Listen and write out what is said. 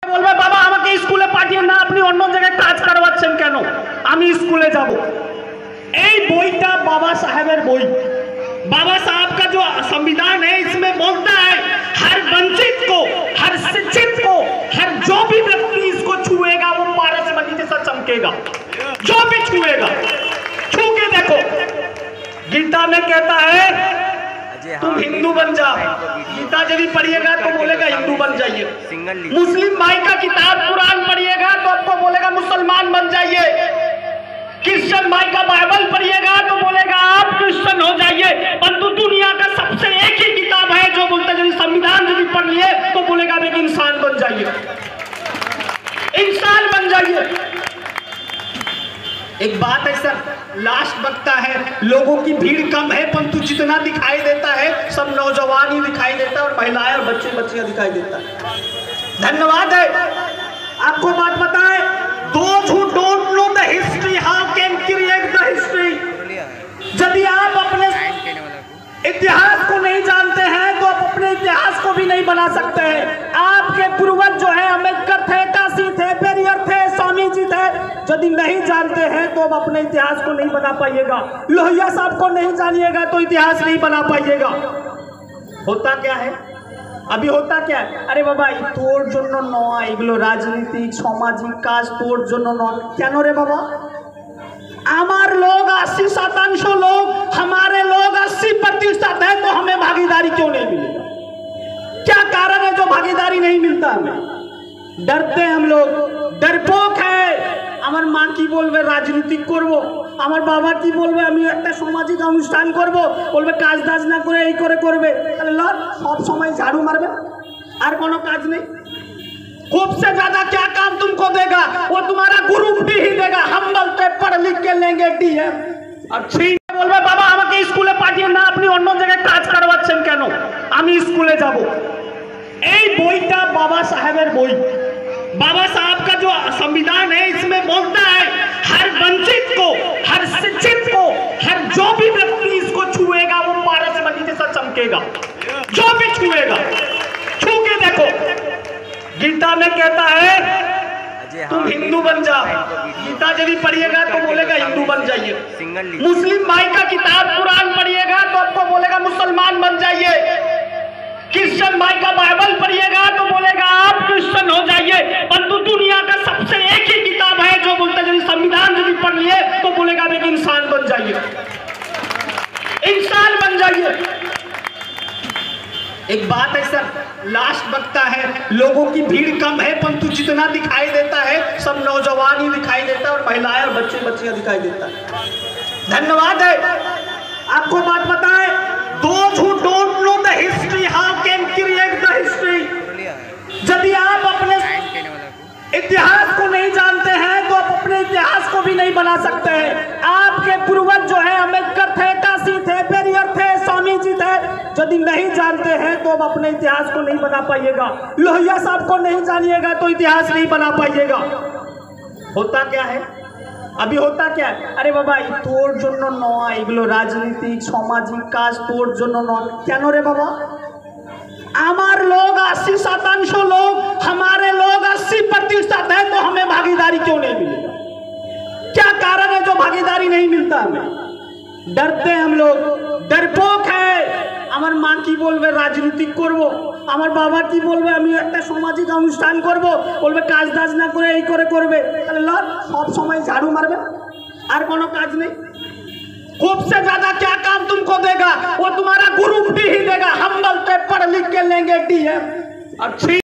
বলবে বাবা আমাকে স্কুলে পাঠিয়ে না, আপনি অন্য জায়গায় কাজ করवाচ্ছেন কেন? আমি স্কুলে যাব। এই বইটা बाबा साहेबर বই। बाबा साहब का जो संविधान है इसमें बोलता है हर वंचित को, हर शिक्षित को, हर जो भी व्यक्ति इसको छुएगा वो पारसमणि जैसा चमकेगा। जो भी छुएगा, छू के देखो। गीता में कहता है तुम हिंदू बन जाओ। गीता यदि पढ़िएगा तो बोलेगा हिंदू बन जाइए। मुस्लिम भाई का किताब कुरान पढ़िएगा तो आपको बोलेगा मुसलमान बन जाइए। क्रिश्चियन भाई का बाइबल पढ़िएगा तो बोलेगा आप क्रिश्चियन हो जाइए। परंतु दुनिया का सबसे एक ही किताब है जो बोलता है यदि संविधान यदि पढ़ लिए तो बोलेगा एक इंसान बन जाइए, इंसान बन जाइए। एक बात है सर, लास्ट बकता है, लोगों की भीड़ कम है परंतु जितना दिखाई देता है सब नौजवान ही दिखाई देता है और महिलाएं और बच्चे बच्चियां दिखाई देता है। धन्यवाद है। आपको बात बताएं, those who don't know the history how can create the history। यदि आप अपने इतिहास को नहीं जानते हैं तो आप अपने इतिहास को भी नहीं बना सकते हैं। आपके पूर्वज जो है अम्बेडकर थे, काशी थे, पेरियर थे, स्वामी जी थे। यदि नहीं जानते हैं तो आप अपने इतिहास को नहीं बना पाइएगा। लोहिया साहब को नहीं जानिएगा तो इतिहास नहीं बना पाइएगा। होता क्या है अभी, होता क्या है? अरे बाबा তোর জন্য নয়, এগুলো রাজনীতিক সামাজিক কাজ, তোর জন্য নয়। কেন রে বাবা? আমার लोग 80% लोग, हमारे लोग 80% है तो हमें भागीदारी क्यों नहीं मिलेगा? क्या कारण है जो भागीदारी नहीं मिलता हमें? डरते हम लोग, डरपोक है। আমার মা কি বলবে রাজনীতিক করব, আমার বাবা কি বলবে আমি একটা সামাজিক অনুষ্ঠান করব, বলবে কাজ দাজ না করে এই করে করবে। তাহলে লর সব সময় ঝাড়ু মারবে আর কোনো কাজ নেই। खूब से ज्यादा क्या काम तुमको देगा? वो तुम्हारा ग्रुप भी ही देगा। हम बोलते पढ़ लिख के लेंगे डीएम और छीन বলবে বাবা আমাকে স্কুলে পাঠিয়ে না, আপনি অন্য জায়গায় কাজ করवाচ্ছেন কেন? আমি স্কুলে যাব। এই বইটা बाबा साहेबर বই। बाबा साहब का जो संविधान है इसमें बोलता है हर वंचित को, हर शिक्षित को, हर जो भी व्यक्ति इसको छुएगा वो पारसमणि जैसा चमकेगा। जो भी छुएगा, छू के देखो। गीता में कहता है तुम हिंदू बन जाओ। गीता यदि पढ़िएगा तो बोलेगा हिंदू बन जाइए। मुस्लिम भाई का किताब कुरान पढ़िएगा तो आपको बोलेगा मुसलमान बन जाइए। क्रिश्चियन भाई का बाइबल पढ़िएगा तो बोलेगा आप क्रिश्चियन हो जाइए। परंतु दुनिया का सबसे एक ही किताब है जो बोलता है यदि संविधान यदि पढ़ लिए तो बोलेगा एक इंसान बन जाइए, इंसान बन जाइए। एक बात है सर, लास्ट बकता है, लोगों की भीड़ कम है परंतु जितना दिखाई देता है सब नौजवान ही दिखाई देता है और महिलाएं और बच्चे बच्चियां दिखाई देता है। धन्यवाद है। आपको बात बताएं, those who don't know the history how can create the history। यदि आप अपने इतिहास को नहीं जानते हैं तो आप अपने इतिहास को भी नहीं बना सकते हैं। आपके पूर्वज जो है अम्बेडकर थे, काशी थे, पेरियर थे, स्वामी जी थे। यदि नहीं जानते हैं तो आप अपने इतिहास को नहीं बना पाइएगा। लोहिया साहब को नहीं जानिएगा तो इतिहास नहीं बना पाइएगा। होता क्या है अभी, होता क्या है? अरे बाबा তোর জন্য নয়, এগুলো রাজনীতিক সামাজিক কাজ, তোর জন্য নয়। কেন রে বাবা? আমার लोग 80% लोग, हमारे लोग 80% है तो हमें भागीदारी क्यों नहीं मिलेगा? क्या कारण है जो भागीदारी नहीं मिलता हमें? डरते हम लोग, डरपोक है। আমার মা কি বলবে রাজনীতিক করব, আমার বাবা কি বলবে আমি একটা সামাজিক অনুষ্ঠান করব, বলবে কাজ দাজ না করে এই করে করবে। তাহলে লর সব সময় ঝাড়ু মারবে আর কোনো কাজ নেই। खूब से ज्यादा क्या काम तुमको देगा? वो तुम्हारा ग्रुप भी ही देगा। हम बोलते पढ़ लिख के लेंगे डीएम और